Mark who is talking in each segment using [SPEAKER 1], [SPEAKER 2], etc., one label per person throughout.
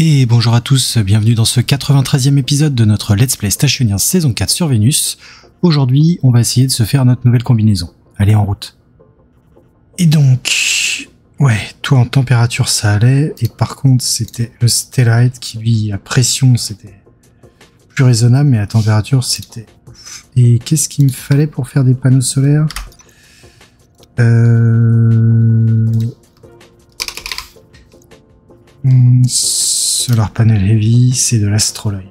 [SPEAKER 1] Et bonjour à tous, bienvenue dans ce 93e épisode de notre Let's Play Stationeer saison 4 sur Vénus. Aujourd'hui, on va essayer de se faire notre nouvelle combinaison. Allez, en route. Et donc, ouais, tout en température ça allait, et par contre c'était le Stellite qui lui, à pression c'était plus raisonnable, mais à température c'était... Et qu'est-ce qu'il me fallait pour faire des panneaux solaires ? Solar Panel Heavy, c'est de l'astrologue.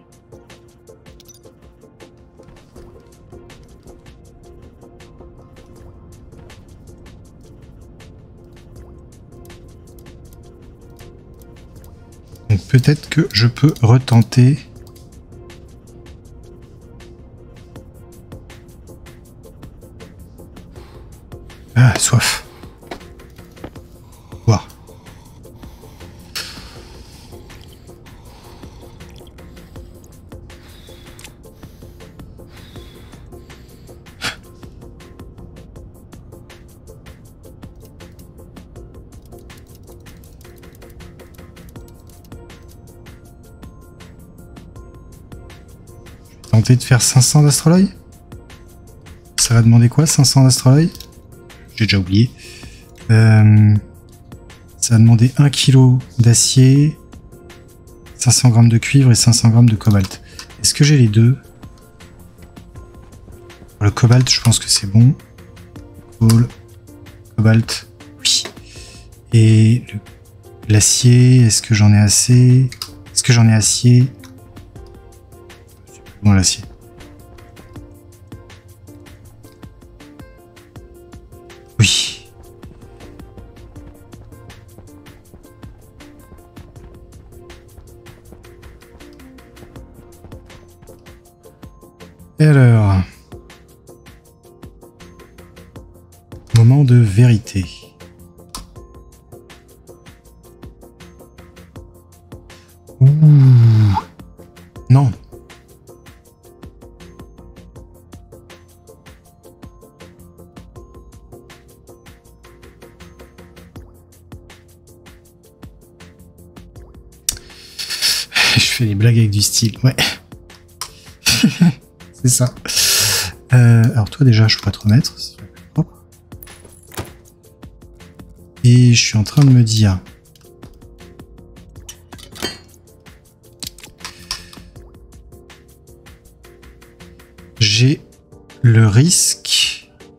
[SPEAKER 1] Donc peut-être que je peux retenter. Ah, soif. Boire. Tenter de faire 500 d'astrologue. Ça va demander quoi, 500 d'astrologue? J'ai déjà oublié. Ça va demander 1 kg d'acier, 500 g de cuivre et 500 g de cobalt. Est-ce que j'ai les deux? Pour le cobalt, je pense que c'est bon. Cobalt, oui. Et l'acier, est-ce que j'en ai assez? Est-ce que j'en ai acier? Bon, l'acier. Oui. Et alors, moment de vérité. Ouh. Non. Je fais des blagues avec du style, ouais. C'est ça. Alors toi déjà, je pourrais te remettre. Propre. Et je suis en train de me dire... J'ai le risque...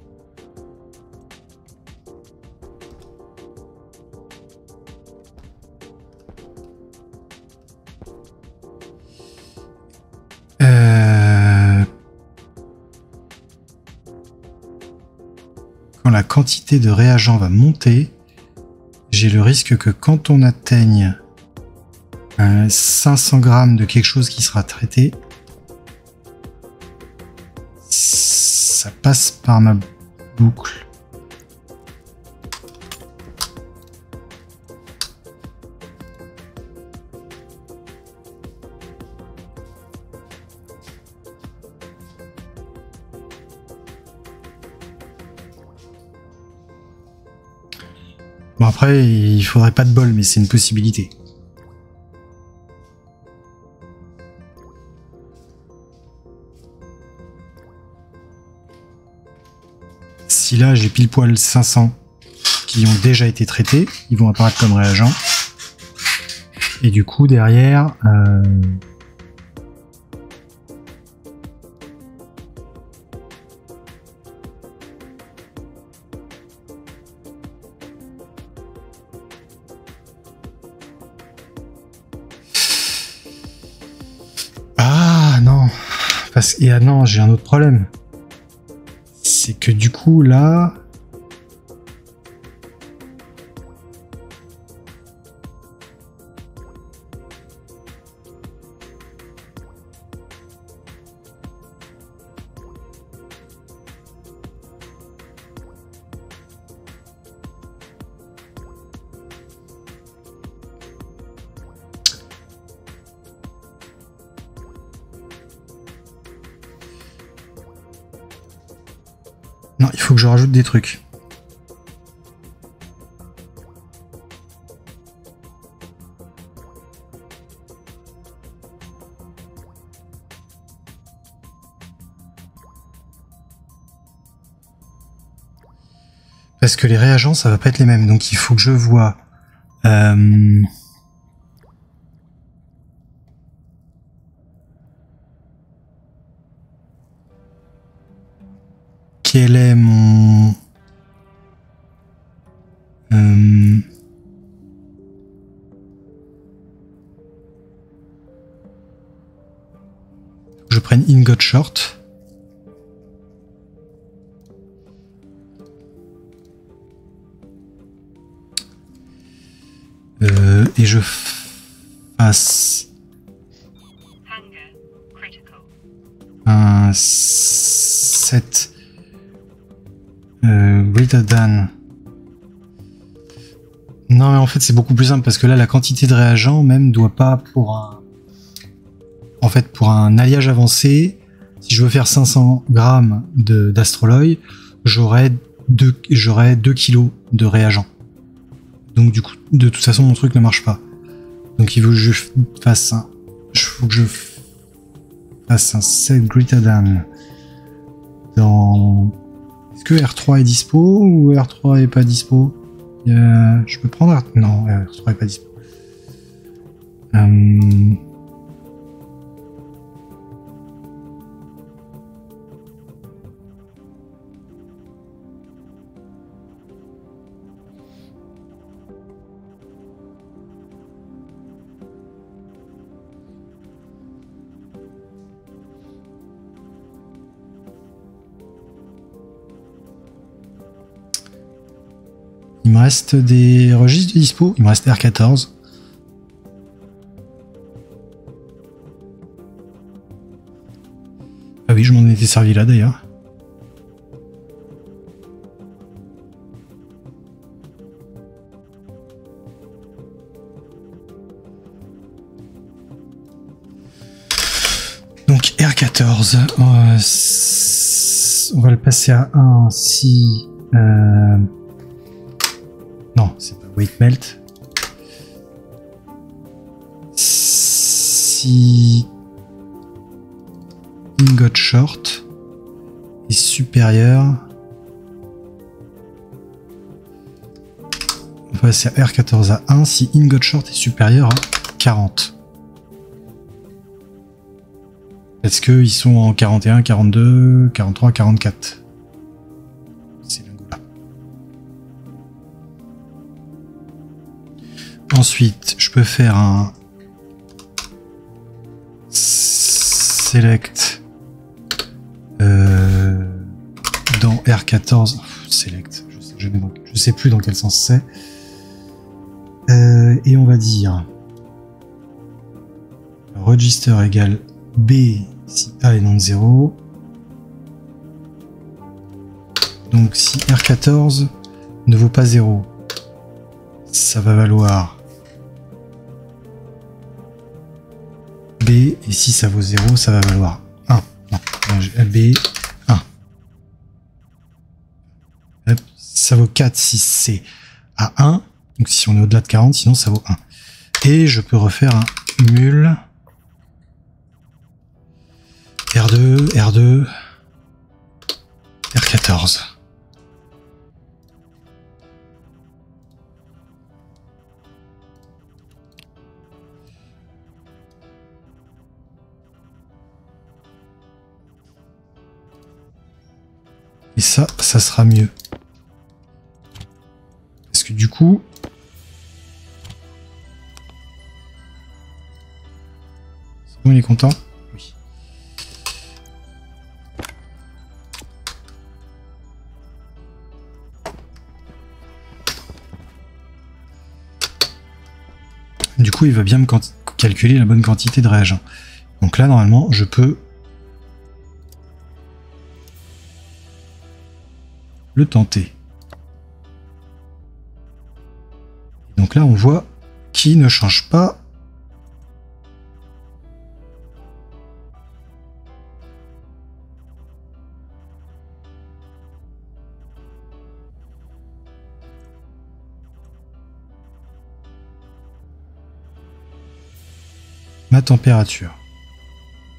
[SPEAKER 1] Quand la quantité de réagents va monter, j'ai le risque que quand on atteigne 500 g de quelque chose qui sera traité, ça passe par ma boucle. Bon après, il faudrait pas de bol, mais c'est une possibilité. Si là j'ai pile poil 500 qui ont déjà été traités, ils vont apparaître comme réagents. Et du coup derrière... Ah non, et ah non, j'ai un autre problème. C'est que du coup là... Non, il faut que je rajoute des trucs. Parce que les réagents, ça va pas être les mêmes. Donc il faut que je vois... quel est mon... je prenne ingot short. Et je fasse un set greater than. Non mais en fait c'est beaucoup plus simple parce que là la quantité de réagents même doit pas pour un... En fait pour un alliage avancé, si je veux faire 500 grammes d'astroloï, j'aurai 2 kilos de réagents. Donc du coup, de toute façon, mon truc ne marche pas. Donc il faut que je fasse un... un set greater than dans... Est-ce que R3 est dispo ou R3 est pas dispo? Je peux prendre... Non, R3 est pas dispo. Il me reste des registres de dispo. Il me reste R14. Ah oui, je m'en étais servi là d'ailleurs. Donc R14. On va le passer à 1 si... Non, c'est pas weight melt. Si ingot short est supérieur, on va passer à R14 à 1 si ingot short est supérieur à 40. Est-ce qu'ils sont en 41, 42, 43, 44? Ensuite, je peux faire un select dans R14. Select, je sais plus dans quel sens c'est. Et on va dire register égale B si A est non 0. Donc si R14 ne vaut pas 0, ça va valoir B, et si ça vaut 0, ça va valoir 1. Non, B, 1. Hop, ça vaut 4 si c'est à 1. Donc si on est au-delà de 40, sinon ça vaut 1. Et je peux refaire un mul R2, R2, R14. Et ça sera mieux. Parce que du coup... C'est bon, il est content? Oui. Du coup, il va bien me calculer la bonne quantité de réagents. Donc là, normalement, je peux... le tenter. Donc là, on voit qu'il ne change pas. Ma température.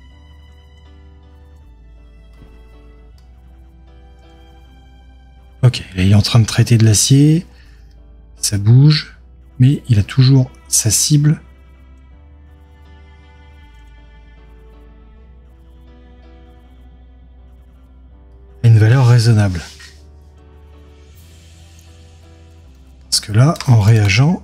[SPEAKER 1] Ok. Ok, là il est en train de traiter de l'acier. Ça bouge. Mais il a toujours sa cible. À une valeur raisonnable. Parce que là, en réageant...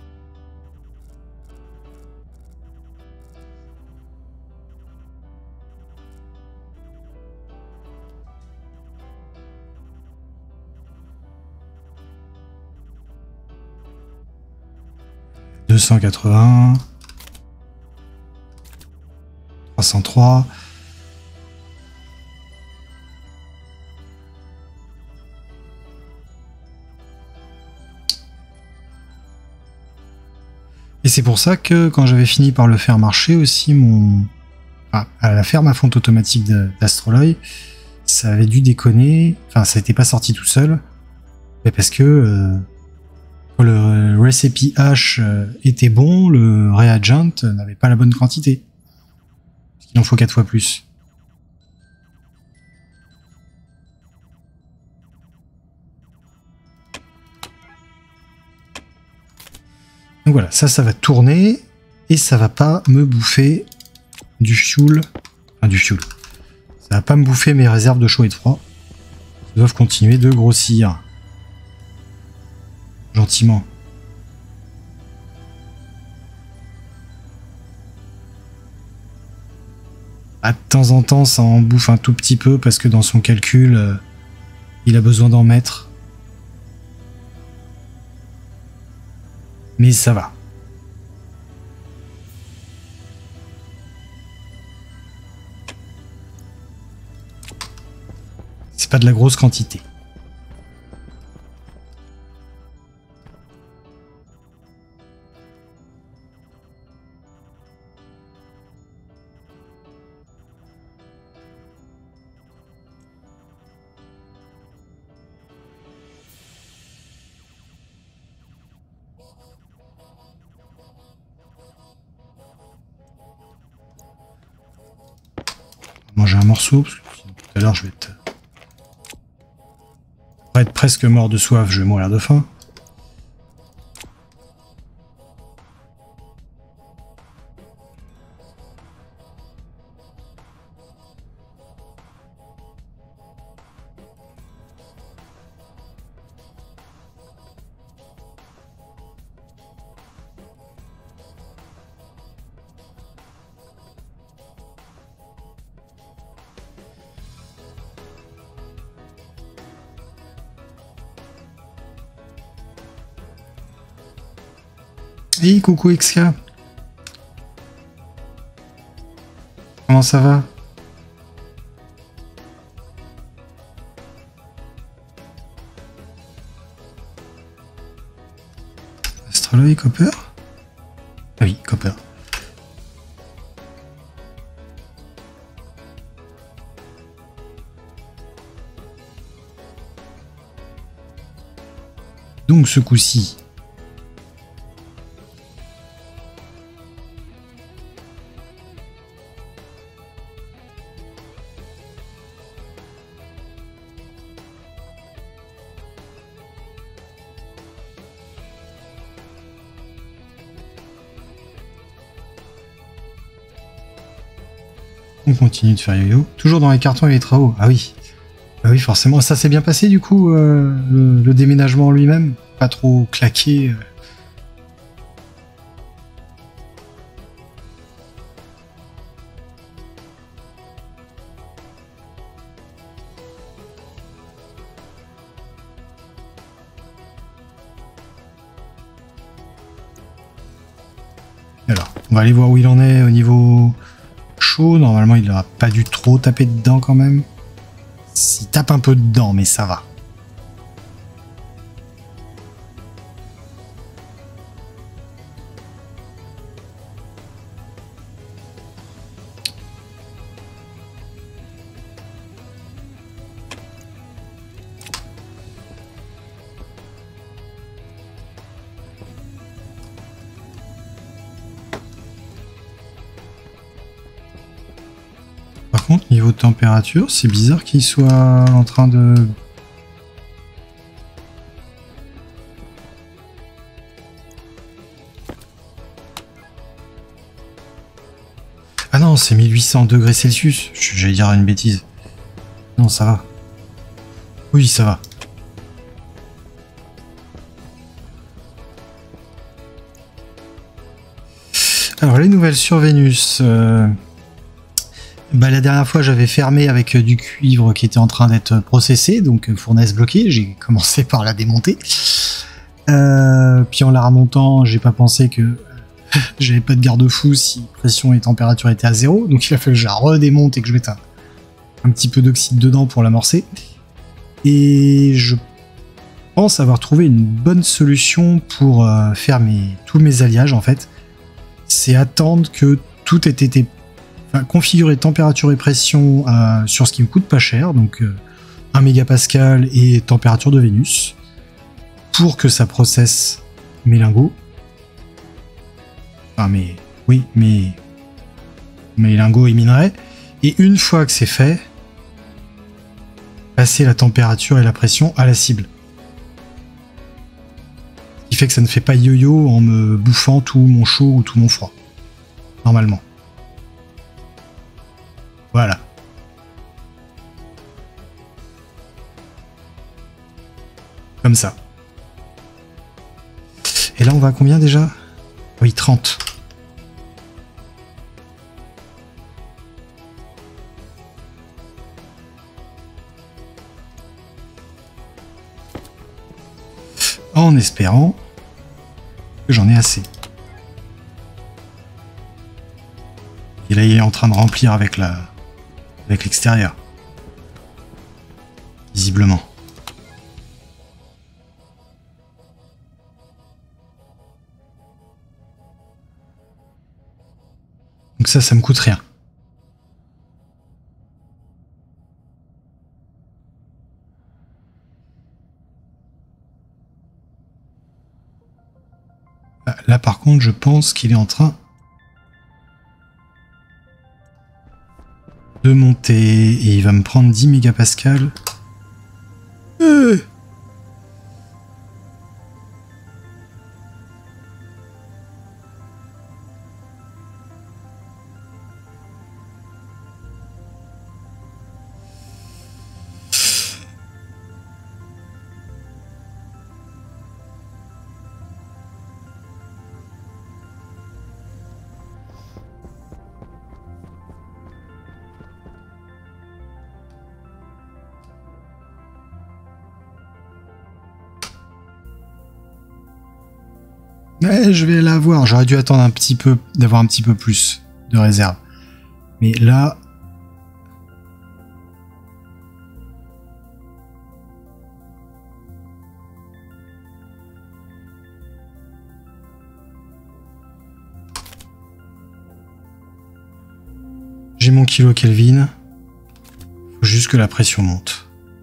[SPEAKER 1] « 280... » 303... Et c'est pour ça que quand j'avais fini par le faire marcher aussi, à la ferme à fonte automatique d'Astroloy, ça avait dû déconner, enfin ça n'était pas sorti tout seul, mais parce que quand le recipe hash était bon, le reagent n'avait pas la bonne quantité. Il en faut 4 fois plus. Donc voilà, ça va tourner et ça va pas me bouffer du fuel. Enfin, du fuel. Ça va pas me bouffer mes réserves de chaud et de froid. Elles doivent continuer de grossir. Gentiment. De temps en temps, ça en bouffe un tout petit peu parce que dans son calcul, il a besoin d'en mettre. Mais ça va. C'est pas de la grosse quantité. Manger un morceau, parce que tout à l'heure je vais être presque mort de soif, je vais mourir de faim. Hey, coucou XK. Comment ça va? Astroloy, Copper? Ah oui, Copper. Donc ce coup-ci, on continue de faire yo-yo. Toujours dans les cartons et les travaux. Ah oui. Ah oui, forcément. Ça s'est bien passé du coup, le déménagement lui-même. Pas trop claqué. Alors, on va aller voir où il en est au niveau chaud. Normalement, il n'aura pas dû trop taper dedans quand même. Il tape un peu dedans, mais ça va. Par contre, niveau température, c'est bizarre qu'il soit en train de non, c'est 1800 degrés Celsius. J'allais dire une bêtise. Non, ça va. Oui, ça va. Alors, les nouvelles sur Vénus. La dernière fois, j'avais fermé avec du cuivre qui était en train d'être processé, donc fournaise bloquée. J'ai commencé par la démonter. Puis en la remontant, j'ai pas pensé que j'avais pas de garde-fou si pression et température étaient à 0. Donc il a fallu que je la redémonte et que je mette un petit peu d'oxyde dedans pour l'amorcer. Et je pense avoir trouvé une bonne solution pour faire tous mes alliages en fait. C'est attendre que tout ait été configurer température et pression sur ce qui me coûte pas cher, donc 1 mégapascal et température de Vénus, pour que ça processe mes lingots. Enfin, mes lingots et minerais. Et une fois que c'est fait, passer la température et la pression à la cible. Ce qui fait que ça ne fait pas yo-yo en me bouffant tout mon chaud ou tout mon froid. Normalement. Voilà. Comme ça. Et là, on va à combien déjà? Oui, 30. En espérant que j'en ai assez. Et là, il est en train de remplir avec l'extérieur. Visiblement. Donc ça me coûte rien. Là, par contre, je pense qu'il est en train de monter et il va me prendre 10 mégapascales. Ouais, je vais l'avoir. J'aurais dû attendre un petit peu, d'avoir un petit peu plus de réserve. Mais là... J'ai mon kilo Kelvin. Faut juste que la pression monte.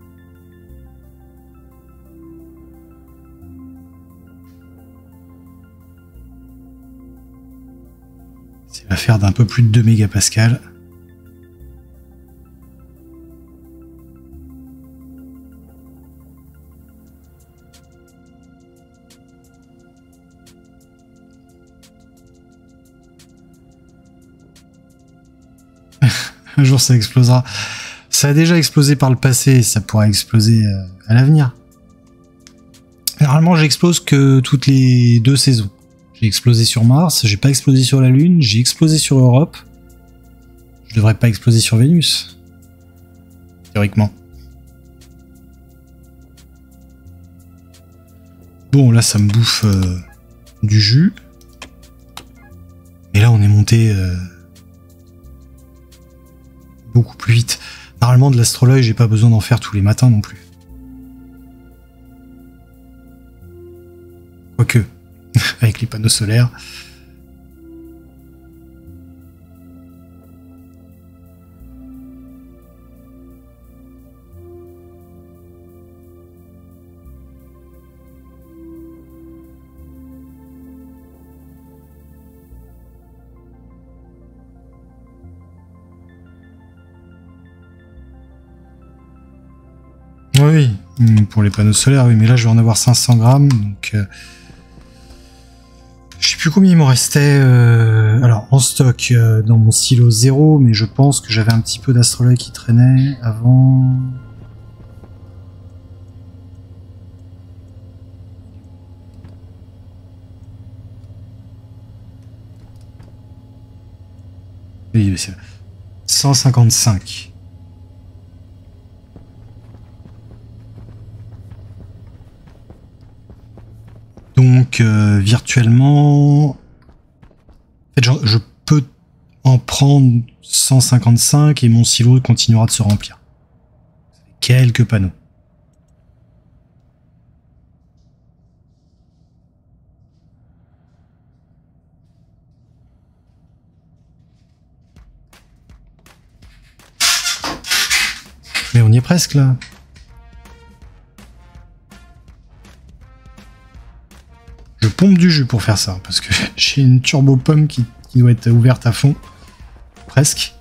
[SPEAKER 1] C'est l'affaire d'un peu plus de 2 mégapascales. Un jour ça explosera. Ça a déjà explosé par le passé, ça pourra exploser à l'avenir. Généralement j'explose que toutes les 2 saisons. J'ai explosé sur Mars, j'ai pas explosé sur la Lune, j'ai explosé sur Europe. Je devrais pas exploser sur Vénus. Théoriquement. Bon, là ça me bouffe du jus. Et là on est monté beaucoup plus vite. Normalement de l'astrologue, j'ai pas besoin d'en faire tous les matins non plus. Quoique, avec les panneaux solaires. Oui, pour les panneaux solaires, oui, mais là je vais en avoir 500 grammes, donc je sais plus combien il m'en restait. Alors stock dans mon silo 0, mais je pense que j'avais un petit peu d'astrologue qui traînait avant. Oui, c'est 155. Donc virtuellement, en fait, je peux en prendre 155 et mon silo continuera de se remplir. Quelques panneaux. Mais on y est presque là. Je pompe du jus pour faire ça, parce que j'ai une turbo pomme qui doit être ouverte à fond. Presque.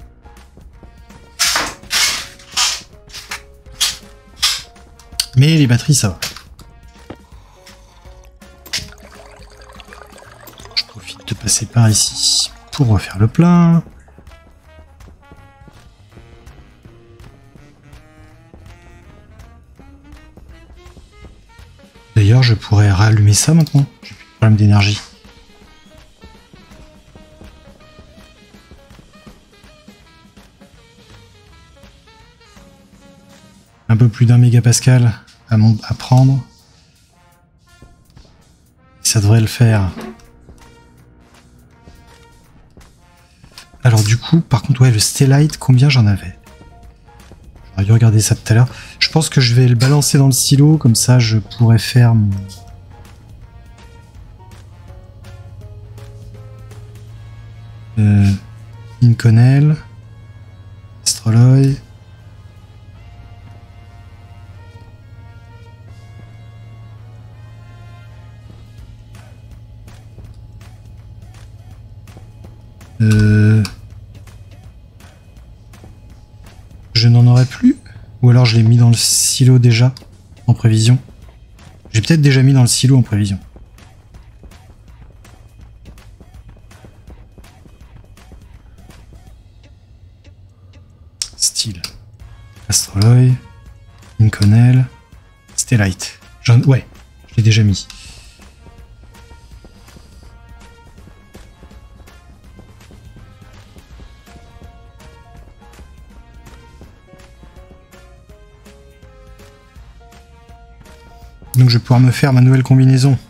[SPEAKER 1] Mais les batteries, ça va. Je profite de passer par ici pour refaire le plein. D'ailleurs, je pourrais rallumer ça maintenant. J'ai plus de problème d'énergie. Un peu plus d'1 mégapascal à prendre. Ça devrait le faire. Alors du coup, par contre, ouais, le Stellite, combien j'en avais? J'aurais dû regarder ça tout à l'heure. Je pense que je vais le balancer dans le silo, comme ça je pourrais faire mon... Inconel, Astroloy. Je n'en aurais plus? Ou alors je l'ai mis dans le silo déjà, en prévision? J'ai peut-être déjà mis dans le silo en prévision. Style. Astroloy. Inconel. Stellite. Ouais, je l'ai déjà mis. Donc je vais pouvoir me faire ma nouvelle combinaison.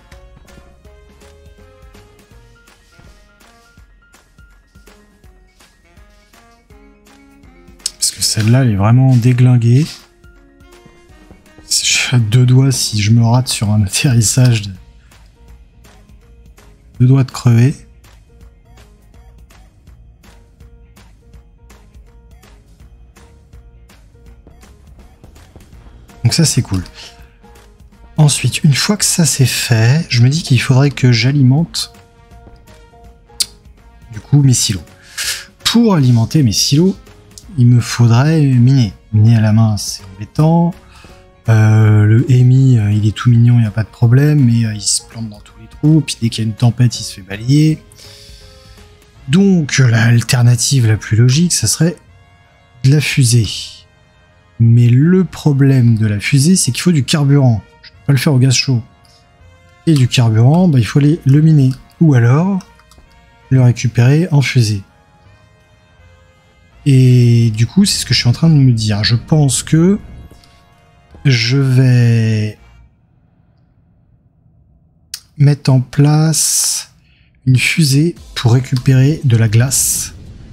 [SPEAKER 1] Parce que celle-là, elle est vraiment déglinguée. Je suis à deux doigts si je me rate sur un atterrissage. Deux doigts de crever. Donc ça, c'est cool. Ensuite, une fois que ça c'est fait, je me dis qu'il faudrait que j'alimente du coup mes silos. Pour alimenter mes silos, il me faudrait miner. Miner à la main, c'est embêtant. Le Emi, il est tout mignon, il n'y a pas de problème, mais il se plante dans tous les trous. Puis dès qu'il y a une tempête, il se fait balayer. Donc l'alternative la plus logique, ça serait de la fusée. Mais le problème de la fusée, c'est qu'il faut du carburant. Le faire au gaz chaud. Et du carburant, bah, il faut le miner. Ou alors, le récupérer en fusée. Et du coup, c'est ce que je suis en train de me dire. Je pense que je vais mettre en place une fusée pour récupérer de la glace.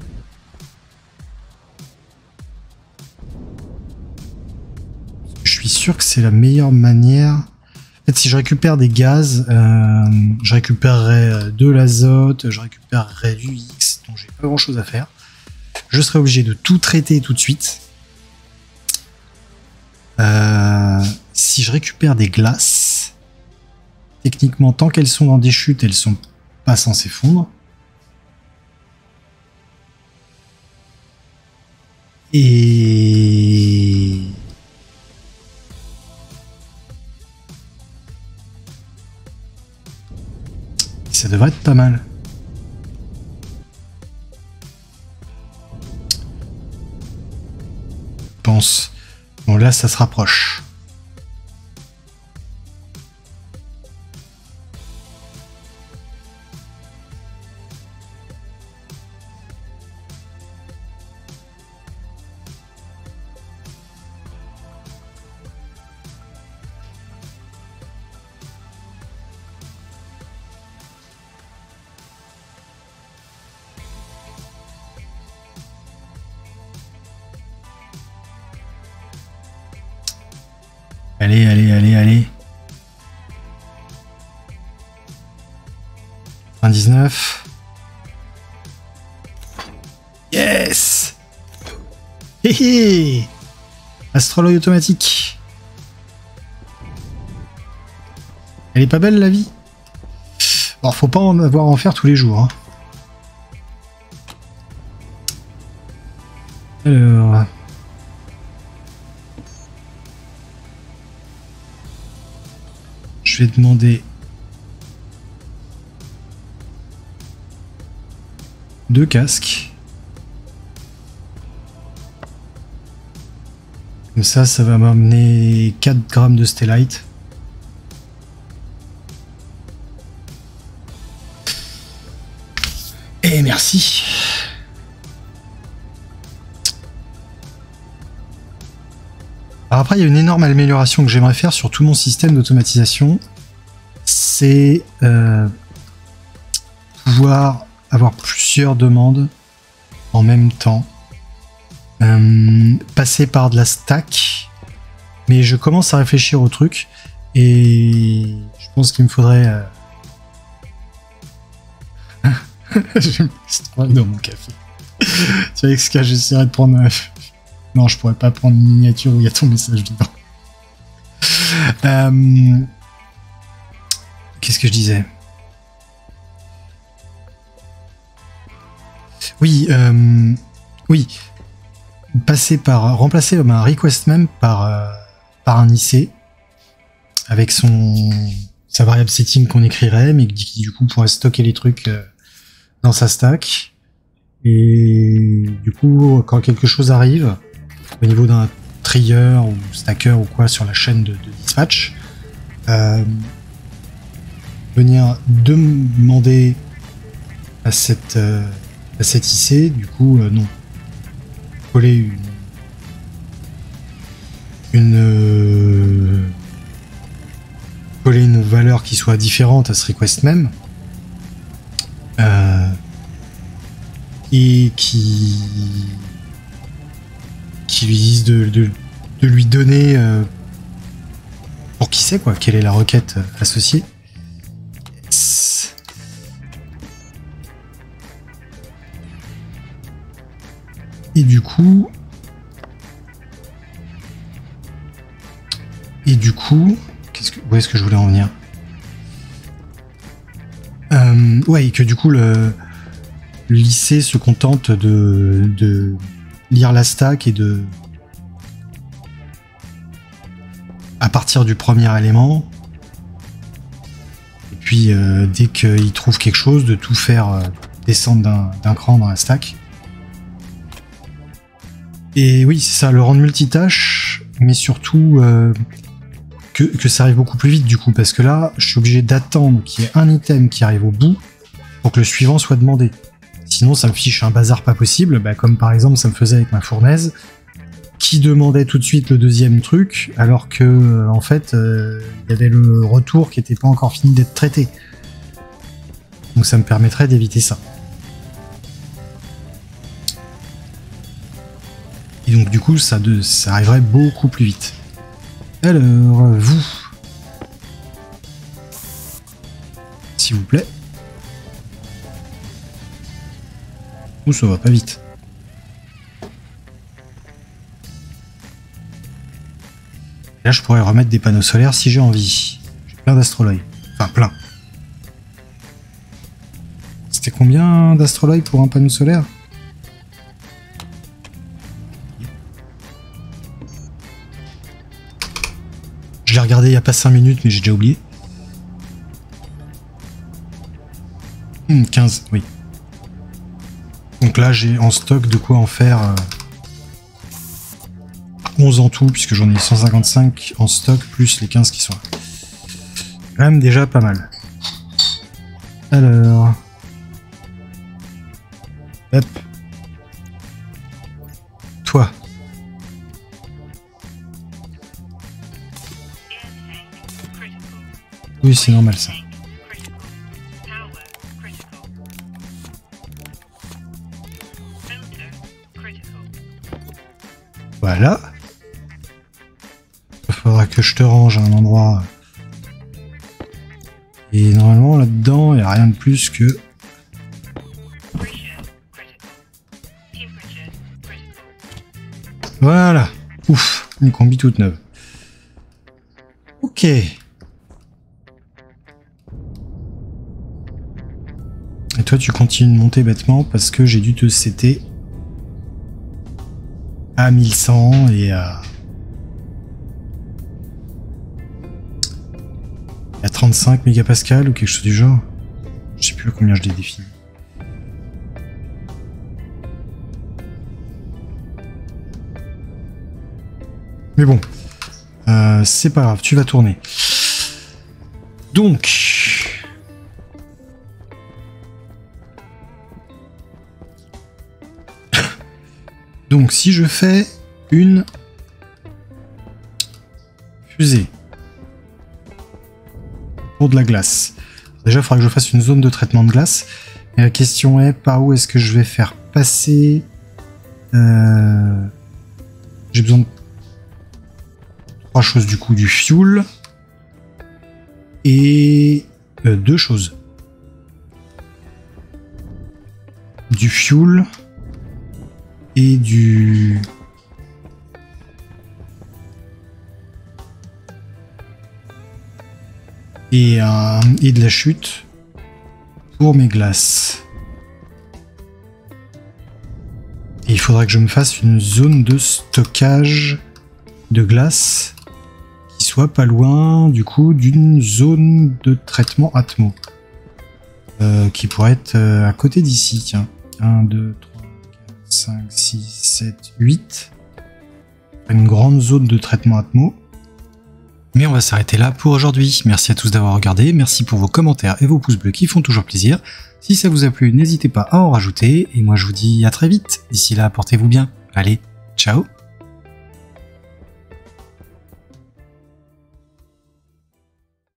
[SPEAKER 1] Je suis sûr que c'est la meilleure manière. En fait, si je récupère des gaz, je récupérerai de l'azote, je récupérerai du X, donc j'ai pas grand chose à faire. Je serai obligé de tout traiter tout de suite. Si je récupère des glaces, techniquement, tant qu'elles sont dans des chutes, elles sont pas censées fondre. Et ça devrait être pas mal. pense. Bon, là, ça se rapproche. Allez, allez, allez, allez. 19. Yes. Hé hé. Astrologue automatique. Elle est pas belle la vie. Alors faut pas en avoir à en faire tous les jours. Hein. Alors... Je vais demander 2 casques. Comme ça va m'amener 4 grammes de stellite. Et merci. Alors après, il y a une énorme amélioration que j'aimerais faire sur tout mon système d'automatisation. C'est pouvoir avoir plusieurs demandes en même temps. Passer par de la stack. Mais je commence à réfléchir au truc. Et je pense qu'il me faudrait... Je me trouve dans mon café. Tu vois, XK, j'essaierai de prendre... Non, je pourrais pas prendre une miniature où il y a ton message dedans. Qu'est-ce que je disais? Oui, oui. Remplacer un request même par un IC avec sa variable setting qu'on écrirait, mais qui du coup pourrait stocker les trucs dans sa stack. Et du coup, quand quelque chose arrive, au niveau d'un trier ou stacker ou quoi sur la chaîne de dispatch, venir demander à cette IC, du coup, non. Coller coller une valeur qui soit différente à ce request même, et qui lui disent de lui donner pour qui c'est, quoi, quelle est la requête associée. Yes. Et du coup, où est-ce que je voulais en venir? Ouais, et que du coup le lycée se contente de lire la stack et à partir du premier élément, et puis dès qu'il trouve quelque chose, de tout faire descendre d'un cran dans la stack. Et oui, c'est ça, le rendre multitâche, mais surtout que ça arrive beaucoup plus vite du coup, parce que là, je suis obligé d'attendre qu'il y ait un item qui arrive au bout pour que le suivant soit demandé. Sinon, ça me fiche un bazar pas possible, comme par exemple ça me faisait avec ma fournaise, qui demandait tout de suite le deuxième truc, alors que en fait, il y avait le retour qui n'était pas encore fini d'être traité. Donc ça me permettrait d'éviter ça. Et donc du coup, ça arriverait beaucoup plus vite. Alors, vous, s'il vous plaît. Ouh, ça va pas vite. Là, je pourrais remettre des panneaux solaires si j'ai envie. J'ai plein d'astrologues. Enfin, plein. C'était combien d'astrologues pour un panneau solaire? Je l'ai regardé il n'y a pas 5 minutes, mais j'ai déjà oublié. 15, oui. Donc là, j'ai en stock de quoi en faire 11 en tout, puisque j'en ai 155 en stock, plus les 15 qui sont là. Quand même déjà pas mal. Alors... Hop. Toi. Oui, c'est normal ça. Voilà. Il faudra que je te range à un endroit. Et normalement là-dedans, il n'y a rien de plus que... Voilà. Ouf, une combi toute neuve. Ok. Et toi, tu continues de monter bêtement parce que j'ai dû te setter à 1100 et à 35 mégapascal ou quelque chose du genre. Je sais plus à combien je l'ai défini. Mais bon, c'est pas grave, tu vas tourner. Donc... Donc si je fais une fusée pour de la glace, déjà il faudra que je fasse une zone de traitement de glace. Et la question est par où est-ce que je vais faire passer... J'ai besoin de 3 choses du coup, du fuel et 2 choses. Du fuel et du... Et de la chute pour mes glaces. Et il faudra que je me fasse une zone de stockage de glace qui soit pas loin du coup d'une zone de traitement Atmo. Qui pourrait être à côté d'ici, tiens. 1, 2, 3, 4, 5, 6, 7, 8. Une grande zone de traitement Atmo. Mais on va s'arrêter là pour aujourd'hui. Merci à tous d'avoir regardé, merci pour vos commentaires et vos pouces bleus qui font toujours plaisir. Si ça vous a plu, n'hésitez pas à en rajouter, et moi je vous dis à très vite. D'ici là, portez-vous bien. Allez, ciao!